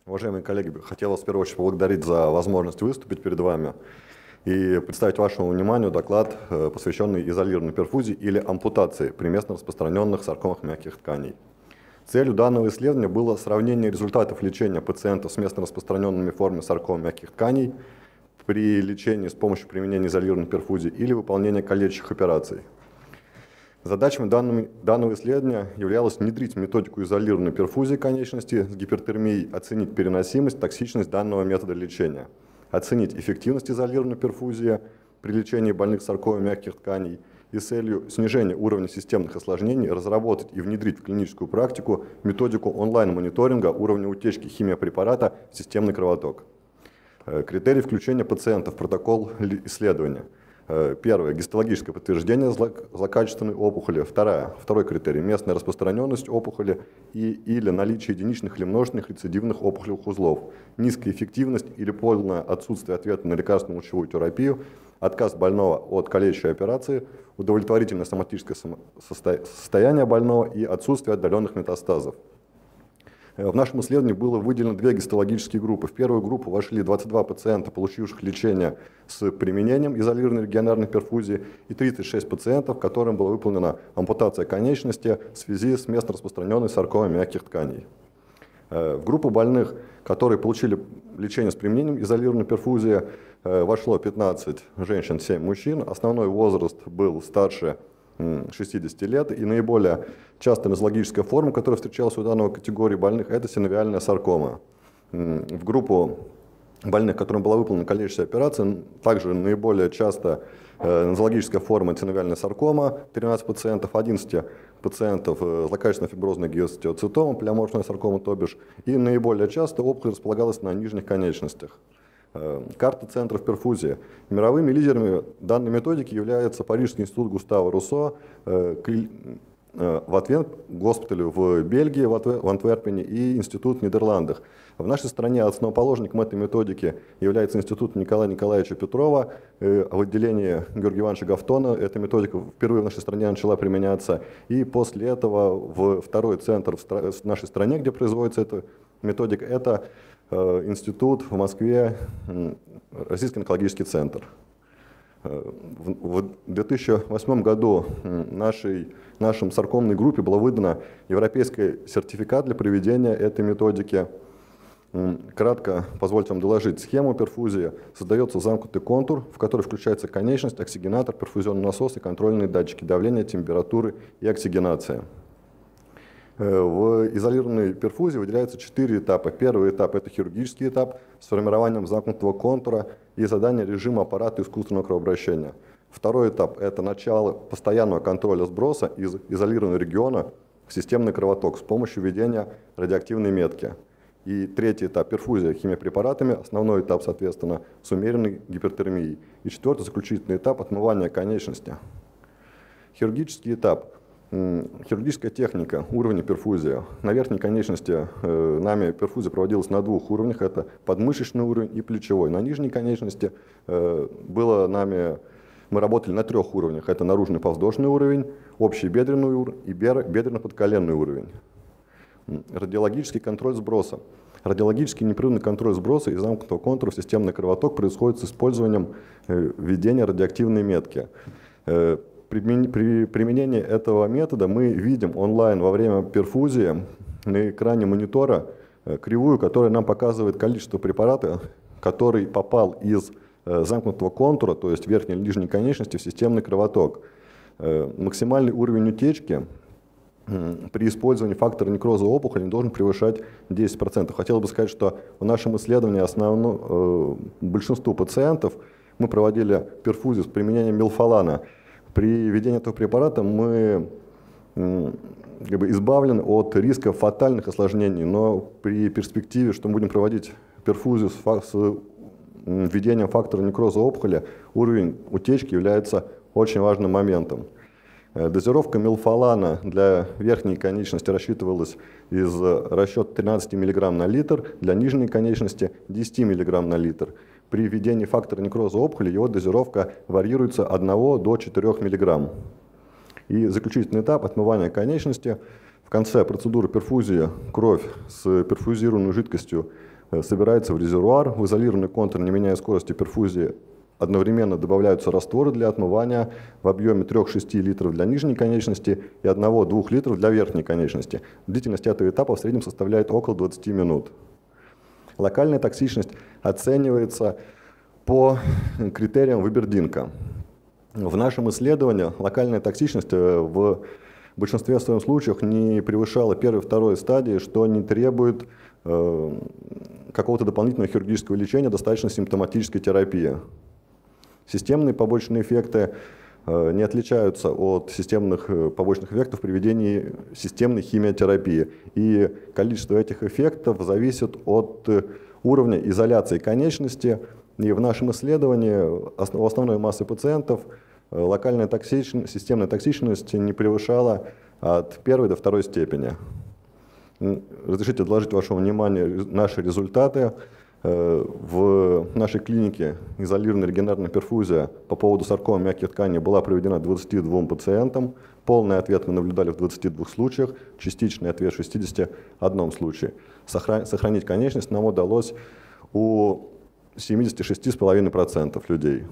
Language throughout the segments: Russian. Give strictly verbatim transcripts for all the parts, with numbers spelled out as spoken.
Уважаемые коллеги, хотел вас в первую очередь поблагодарить за возможность выступить перед вами и представить вашему вниманию доклад, посвященный изолированной перфузии или ампутации при местно распространенных саркомах мягких тканей. Целью данного исследования было сравнение результатов лечения пациентов с местно распространенными формами сарком мягких тканей при лечении с помощью применения изолированной перфузии или выполнения калечащих операций. Задачами данного, данного исследования являлось внедрить методику изолированной перфузии конечности с гипертермией, оценить переносимость, токсичность данного метода лечения, оценить эффективность изолированной перфузии при лечении больных саркомой мягких тканей и с целью снижения уровня системных осложнений разработать и внедрить в клиническую практику методику онлайн-мониторинга уровня утечки химиопрепарата в системный кровоток. Критерии включения пациента в протокол исследования. Первое. Гистологическое подтверждение злокачественной опухоли. Второе. Второй критерий. Местная распространенность опухоли и, или наличие единичных или множественных рецидивных опухолевых узлов. Низкая эффективность или полное отсутствие ответа на лекарственную лучевую терапию. Отказ больного от калечащей операции. Удовлетворительное соматическое состояние больного и отсутствие отдаленных метастазов. В нашем исследовании было выделено две гистологические группы. В первую группу вошли двадцать два пациента, получивших лечение с применением изолированной регионарной перфузии, и тридцать шесть пациентов, которым была выполнена ампутация конечности в связи с местно распространенной саркомой мягких тканей. В группу больных, которые получили лечение с применением изолированной перфузии, вошло пятнадцать женщин, семь мужчин. Основной возраст был старше шестидесяти лет, и наиболее частая нозологическая форма, которая встречалась у данной категории больных, это синовиальная саркома. В группу больных, которым была выполнена калечащая операция, также наиболее часто нозологическая форма синовиальная саркома, тринадцать пациентов, одиннадцать пациентов злокачественная фиброзная гиостеоцитома, плеоморфная саркома, то бишь, и наиболее часто опухоль располагалась на нижних конечностях. Карта центров перфузии. Мировыми лидерами данной методики является Парижский институт Густава Руссо, в Атвен, госпиталь в Бельгии, в Антверпене, и институт в Нидерландах. В нашей стране основоположником этой методики является институт Николая Николаевича Петрова. В отделении Георгия Ивановича Гафтона эта методика впервые в нашей стране начала применяться. И после этого в второй центр в нашей стране, где производится эта методика, это институт в Москве, Российский онкологический центр. В две тысячи восьмом году нашей, нашей саркомной группе была выдана европейский сертификат для проведения этой методики. Кратко позвольте вам доложить схему перфузии. Создается замкнутый контур, в который включается конечность, оксигенатор, перфузионный насос и контрольные датчики давления, температуры и оксигенации. В изолированной перфузии выделяются четыре этапа. Первый этап – это хирургический этап с формированием замкнутого контура и задание режима аппарата искусственного кровообращения. Второй этап – это начало постоянного контроля сброса из изолированного региона в системный кровоток с помощью введения радиоактивной метки. И третий этап – перфузия химиопрепаратами. Основной этап, соответственно, с умеренной гипертермией. И четвертый, заключительный этап – отмывание конечности. Хирургический этап. Хирургическая техника, уровни перфузии. На верхней конечности э, нами перфузия проводилась на двух уровнях, это подмышечный уровень и плечевой. На нижней конечности э, было нами, мы работали на трех уровнях, это наружный подвздошный уровень, общий бедренный уровень и бедренно-подколенный уровень. Радиологический контроль сброса. Радиологический непрерывный контроль сброса из замкнутого контура в системный кровоток происходит с использованием э, введения радиоактивной метки. Э, При применении этого метода мы видим онлайн во время перфузии на экране монитора кривую, которая нам показывает количество препарата, который попал из замкнутого контура, то есть верхней или нижней конечности, в системный кровоток. Максимальный уровень утечки при использовании фактора некроза опухоли не должен превышать десять процентов. Хотелось бы сказать, что в нашем исследовании основно, большинству пациентов мы проводили перфузию с применением мелфолана. При введении этого препарата мы как бы избавлены от риска фатальных осложнений, но при перспективе, что мы будем проводить перфузию с, с введением фактора некроза опухоли, уровень утечки является очень важным моментом. Дозировка мелфолана для верхней конечности рассчитывалась из расчета тринадцати миллиграмм на литр, для нижней конечности десяти миллиграмм на литр. При введении фактора некроза опухоли его дозировка варьируется от одного до четырёх миллиграмм. И заключительный этап – отмывание конечности, в конце процедуры перфузии кровь с перфузированной жидкостью собирается в резервуар, в изолированный контур, не меняя скорости перфузии, одновременно добавляются растворы для отмывания в объеме трёх-шести литров для нижней конечности и одного-двух литров для верхней конечности. Длительность этого этапа в среднем составляет около двадцати минут. Локальная токсичность оценивается по критериям Выбердинка. В нашем исследовании локальная токсичность в большинстве своем случаев не превышала первой и второй стадии, что не требует э, какого-то дополнительного хирургического лечения, достаточно симптоматической терапии. Системные побочные эффекты э, не отличаются от системных э, побочных эффектов при ведении системной химиотерапии. И количество этих эффектов зависит от э, уровня изоляции конечности. И в нашем исследовании у основной массы пациентов э, локальная токсичность, системная токсичность не превышала от первой до второй степени. Разрешите доложить вашему вниманию наши результаты. В нашей клинике изолированная регенерная перфузия по поводу саркомы мягких тканей была проведена двадцати двум пациентам. Полный ответ мы наблюдали в двадцати двух случаях, частичный ответ в шестидесяти одном случае. Сохранить конечность нам удалось у семидесяти шести и пяти десятых процента людей.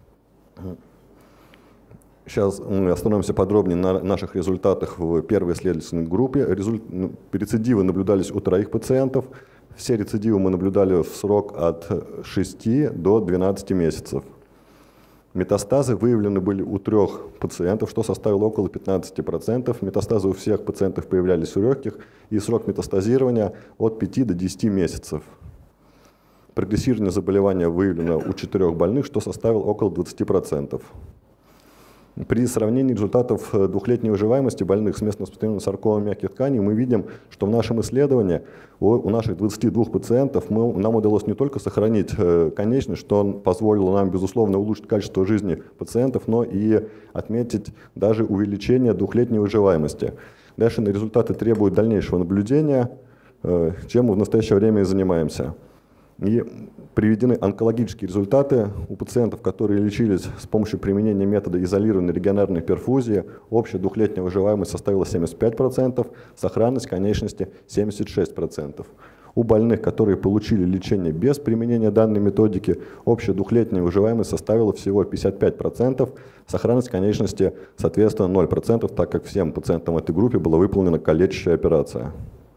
Сейчас мы остановимся подробнее на наших результатах в первой исследовательской группе. Результ... Рецидивы наблюдались у троих пациентов. Все рецидивы мы наблюдали в срок от шести до двенадцати месяцев. Метастазы выявлены были у трех пациентов, что составило около пятнадцати процентов. Метастазы у всех пациентов появлялись у легких, и срок метастазирования от пяти до десяти месяцев. Прогрессирование заболевания выявлено у четырех больных, что составило около двадцати процентов. При сравнении результатов двухлетней выживаемости больных с местно распространенной саркомой мягких тканей мы видим, что в нашем исследовании у наших двадцати двух пациентов мы, нам удалось не только сохранить конечность, что позволило нам, безусловно, улучшить качество жизни пациентов, но и отметить даже увеличение двухлетней выживаемости. Дальше результаты требуют дальнейшего наблюдения, чем мы в настоящее время и занимаемся. И приведены онкологические результаты у пациентов, которые лечились с помощью применения метода изолированной регионарной перфузии. Общая двухлетняя выживаемость составила семьдесят пять процентов, сохранность конечности семьдесят шесть процентов. У больных, которые получили лечение без применения данной методики, общая двухлетняя выживаемость составила всего пятьдесят пять процентов, сохранность конечности, соответственно, ноль процентов, так как всем пациентам в этой группе была выполнена калечащая операция.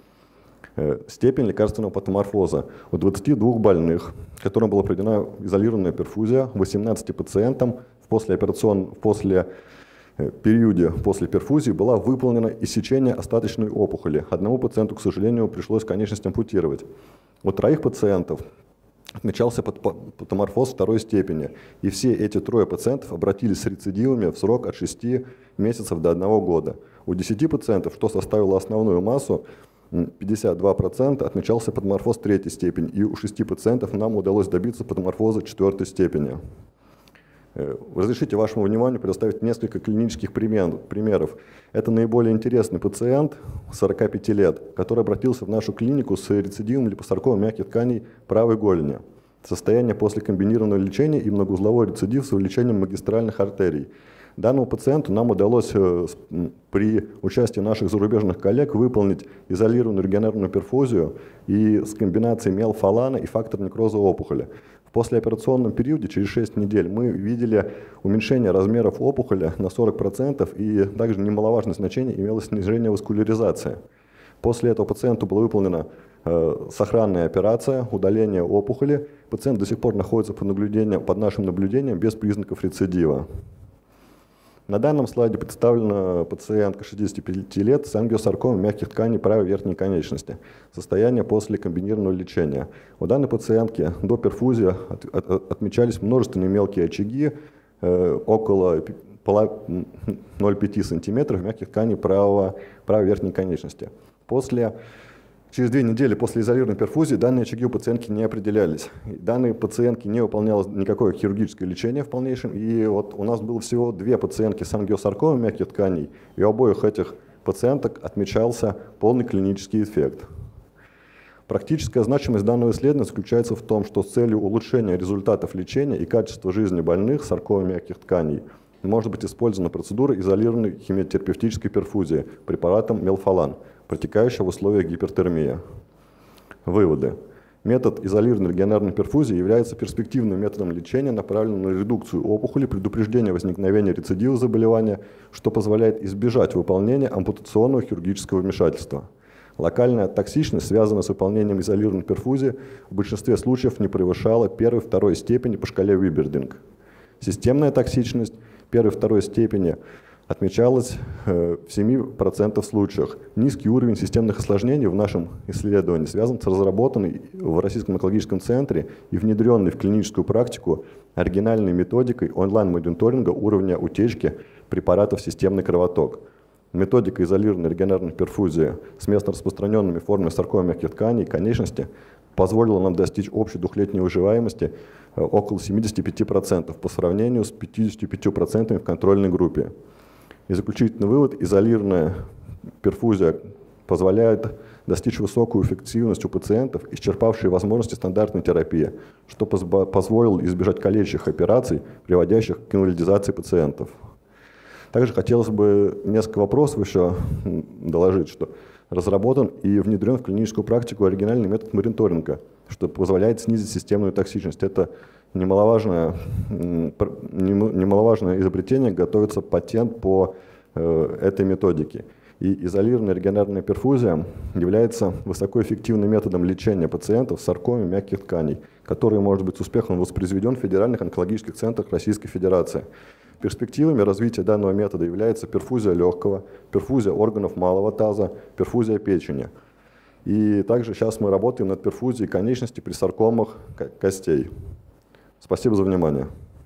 Степень лекарственного патоморфоза. У двадцати двух больных, которым была проведена изолированная перфузия, восемнадцати пациентам в послеоперационном, в после, э, периоде после перфузии была выполнена иссечение остаточной опухоли. Одному пациенту, к сожалению, пришлось конечность ампутировать. У троих пациентов отмечался патоморфоз второй степени, и все эти трое пациентов обратились с рецидивами в срок от шести месяцев до одного года. У десяти пациентов, что составило основную массу, пятьдесят два процента отмечался патоморфоз третьей степени, и у шести пациентов нам удалось добиться патоморфоза четвертой степени. Разрешите вашему вниманию предоставить несколько клинических примеров. Это наиболее интересный пациент, сорока пяти лет, который обратился в нашу клинику с рецидивом липосаркомы мягких тканей правой голени. Состояние после комбинированного лечения и многоузловой рецидив с увеличением магистральных артерий. Данному пациенту нам удалось при участии наших зарубежных коллег выполнить изолированную регионарную перфузию и с комбинацией мелфолана и фактор некроза опухоли. В послеоперационном периоде, через шесть недель, мы видели уменьшение размеров опухоли на сорок процентов, и также немаловажное значение имело снижение васкуляризации. После этого пациенту была выполнена э, сохранная операция, удаление опухоли. Пациент до сих пор находится под, наблюдением, под нашим наблюдением без признаков рецидива. На данном слайде представлена пациентка шестидесяти пяти лет с ангиосаркомой мягких тканей правой верхней конечности. Состояние после комбинированного лечения. У данной пациентки до перфузии от, от, отмечались множественные мелкие очаги, э, около ноль целых пять десятых сантиметров мягких тканей правого, правой верхней конечности. После Через две недели после изолированной перфузии данные очаги у пациентки не определялись. Данной пациентке не выполнялось никакое хирургическое лечение в полнейшем. И вот у нас было всего две пациентки с ангиосаркомой мягких тканей, и у обоих этих пациенток отмечался полный клинический эффект. Практическая значимость данного исследования заключается в том, что с целью улучшения результатов лечения и качества жизни больных с саркомой мягких тканей может быть использована процедура изолированной химиотерапевтической перфузии препаратом мелфолан, протекающего в условиях гипертермии. Выводы. Метод изолированной регионарной перфузии является перспективным методом лечения, направленным на редукцию опухоли, предупреждение возникновения рецидива заболевания, что позволяет избежать выполнения ампутационного хирургического вмешательства. Локальная токсичность, связанная с выполнением изолированной перфузии, в большинстве случаев не превышала первой-второй степени по шкале Вибердинг. Системная токсичность первой-второй степени отмечалась в семи процентах случаев. Низкий уровень системных осложнений в нашем исследовании связан с разработанной в Российском онкологическом центре и внедренной в клиническую практику оригинальной методикой онлайн-мониторинга уровня утечки препаратов системный кровоток. Методика изолированной регионарной перфузии с местно распространенными формами саркомы мягких тканей и конечности позволила нам достичь общей двухлетней выживаемости около семидесяти пяти процентов по сравнению с пятьюдесятью пятью процентами в контрольной группе. И заключительный вывод: изолированная перфузия позволяет достичь высокую эффективность у пациентов, исчерпавшие возможности стандартной терапии, что позволило избежать калечащих операций, приводящих к инвалидизации пациентов. Также хотелось бы несколько вопросов еще доложить, что разработан и внедрен в клиническую практику оригинальный метод мониторинга, что позволяет снизить системную токсичность. Это немаловажное, немаловажное изобретение, готовится патент по э, этой методике. И изолированная регионарная перфузия является высокоэффективным методом лечения пациентов с саркомой мягких тканей, который может быть с успехом воспроизведен в федеральных онкологических центрах Российской Федерации. Перспективами развития данного метода является перфузия легкого, перфузия органов малого таза, перфузия печени. И также сейчас мы работаем над перфузией конечностей при саркомах костей. Спасибо за внимание.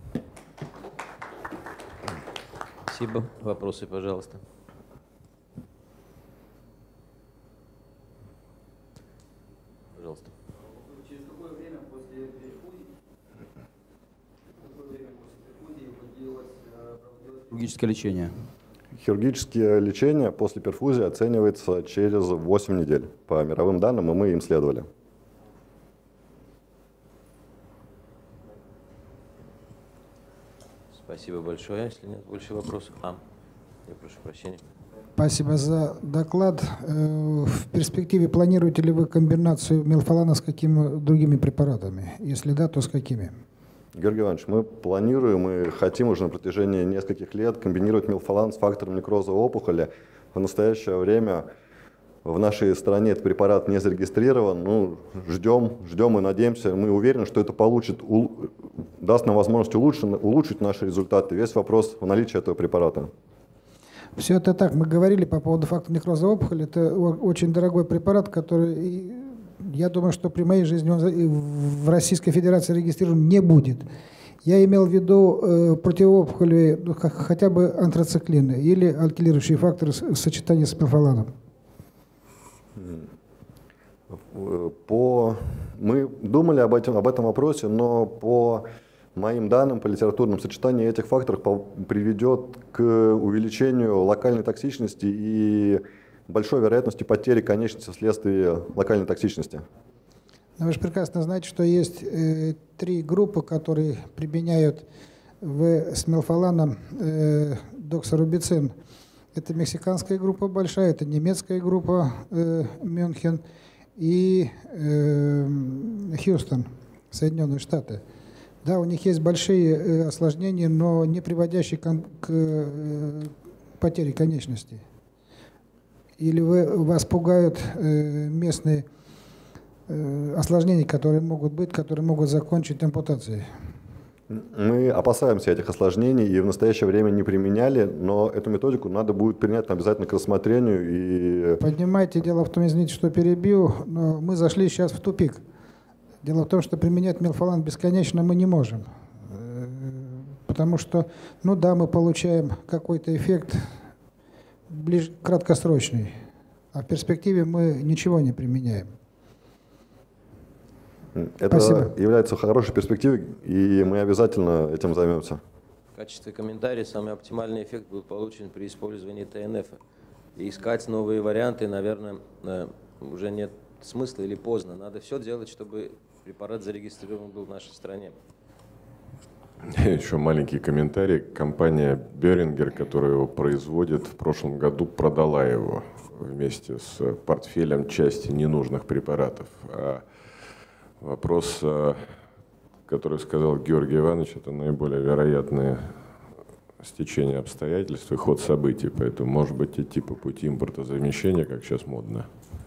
Спасибо. Вопросы, пожалуйста. Пожалуйста. Через какое время после перфузии, какое время после перфузии проводилось хирургическое лечение? Хирургическое лечение после перфузии оценивается через восемь недель по мировым данным, и мы им следовали. Спасибо большое. Если нет больше вопросов. А, я прошу прощения. Спасибо за доклад. В перспективе планируете ли вы комбинацию мелфолана с какими другими препаратами? Если да, то с какими? Георгий Иванович, мы планируем и хотим уже на протяжении нескольких лет комбинировать мелфолан с фактором некроза опухоли. В настоящее время в нашей стране этот препарат не зарегистрирован. Ну, ждем, ждем и надеемся. Мы уверены, что это получит, даст нам возможность улучшить, улучшить наши результаты. Весь вопрос в наличии этого препарата. Все это так. Мы говорили по поводу фактора некроза опухоли. Это очень дорогой препарат, который, я думаю, что при моей жизни он в Российской Федерации регистрирован не будет. Я имел в виду э, противоопухоли, ну, хотя бы антрациклины или алкилирующие факторы в сочетании с мелфоланом. По... Мы думали об этом, об этом вопросе, но по моим данным, по литературным сочетанию этих факторов приведет к увеличению локальной токсичности и большой вероятности потери конечности вследствие локальной токсичности. Но вы же прекрасно знаете, что есть э, три группы, которые применяют в, с мелфоланом э, доксорубицин. Это мексиканская группа большая, это немецкая группа э, Мюнхен и э, Хьюстон, Соединенные Штаты. Да, у них есть большие э, осложнения, но не приводящие к, к э, потере конечностей. Или вы, вас пугают э, местные э, осложнения, которые могут быть, которые могут закончить ампутацией? Мы опасаемся этих осложнений и в настоящее время не применяли, но эту методику надо будет принять обязательно к рассмотрению. И... Понимаете, дело в том, извините, что перебью, но мы зашли сейчас в тупик. Дело в том, что применять мелфолан бесконечно мы не можем. Потому что, ну да, мы получаем какой-то эффект ближ... краткосрочный, а в перспективе мы ничего не применяем. Это Спасибо. Является хорошей перспективой, и мы обязательно этим займемся. В качестве комментария самый оптимальный эффект был получен при использовании Т Н Ф. И искать новые варианты, наверное, уже нет смысла или поздно. Надо все делать, чтобы препарат зарегистрирован был в нашей стране. Еще маленький комментарий. Компания Behringer, которая его производит, в прошлом году продала его вместе с портфелем части ненужных препаратов. А вопрос, который сказал Георгий Иванович, это наиболее вероятное стечение обстоятельств и ход событий. Поэтому, может быть, идти по пути импортозамещения, как сейчас модно.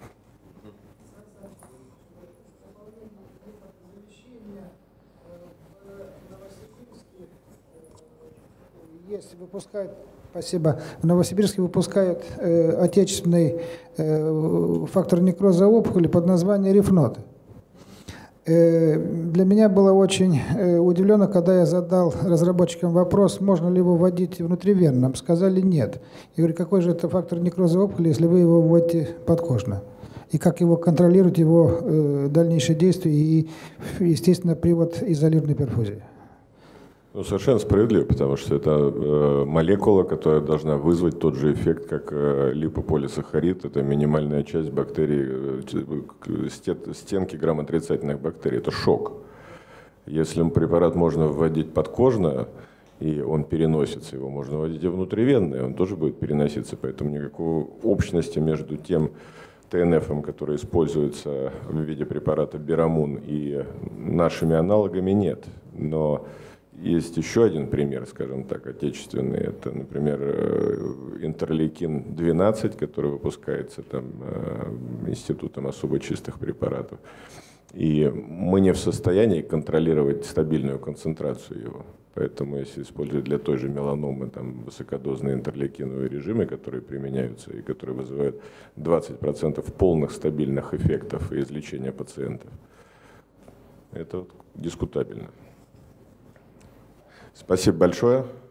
Есть, выпускают, спасибо, в Новосибирске выпускают э, отечественный э, фактор некроза опухоли под названием Рифнод. Э, для меня было очень э, удивленно, когда я задал разработчикам вопрос, можно ли его вводить внутривенно. Нам сказали нет. Я говорю, какой же это фактор некроза опухоли, если вы его вводите подкожно? И как его контролировать, его э, дальнейшие действия и, естественно, привод изолированной перфузии? Ну, совершенно справедливо, потому что это э, молекула, которая должна вызвать тот же эффект, как э, липополисахарид. Это минимальная часть бактерий, э, стенки грамотрицательных бактерий. Это шок. Если препарат можно вводить подкожно, и он переносится, его можно вводить и внутривенно, и он тоже будет переноситься. Поэтому никакой общности между тем тэ эн эф, который используется в виде препарата Берамун, и нашими аналогами нет. Но есть еще один пример, скажем так, отечественный. Это, например, интерлейкин двенадцать, который выпускается там, Институтом особо чистых препаратов. И мы не в состоянии контролировать стабильную концентрацию его. Поэтому если использовать для той же меланомы там, высокодозные интерлейкиновые режимы, которые применяются и которые вызывают двадцать процентов полных стабильных эффектов и излечения пациентов, это вот дискутабельно. Спасибо большое.